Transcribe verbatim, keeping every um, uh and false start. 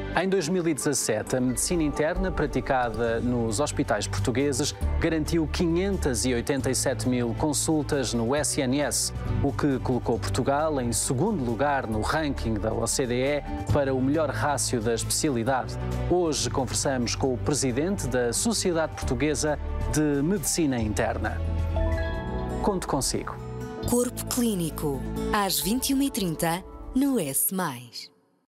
Em dois mil e dezassete, a medicina interna praticada nos hospitais portugueses garantiu quinhentas e oitenta e sete mil consultas no S N S, o que colocou Portugal em segundo lugar no ranking da O C D E para o melhor rácio da especialidade. Hoje conversamos com o presidente da Sociedade Portuguesa de Medicina Interna. Conto consigo. Corpo Clínico, às vinte e uma e trinta, no S mais.